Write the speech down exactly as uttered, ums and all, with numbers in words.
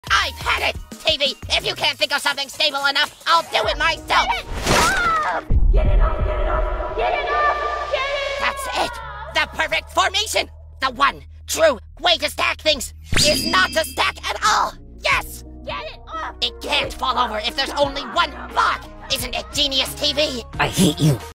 I've had it! T V, if you can't think of something stable enough, I'll do it myself! Get it off! Get it off! Get it off! Get it That's it! The perfect formation! The one true way to stack things is not to stack at all! Yes! Get it off! It can't fall over if there's only one block! Isn't it genius, T V? I hate you.